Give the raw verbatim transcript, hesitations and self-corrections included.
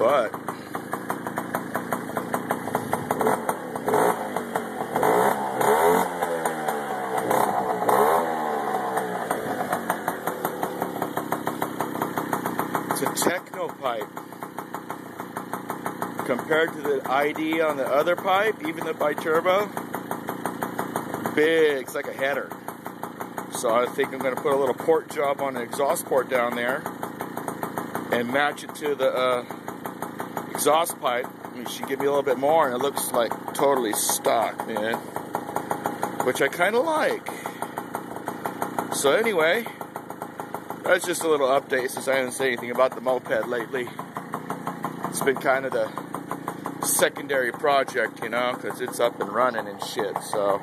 but it's a techno pipe. Compared to the I D on the other pipe, even the Biturbo, big, it's like a header. So I think I'm going to put a little port job on an exhaust port down there and match it to the uh, exhaust pipe. I mean, she give me a little bit more, and it looks like totally stock, man, which I kind of like. So anyway, that's just a little update since I haven't said anything about the moped lately. It's been kind of the secondary project, you know, because it's up and running and shit, so.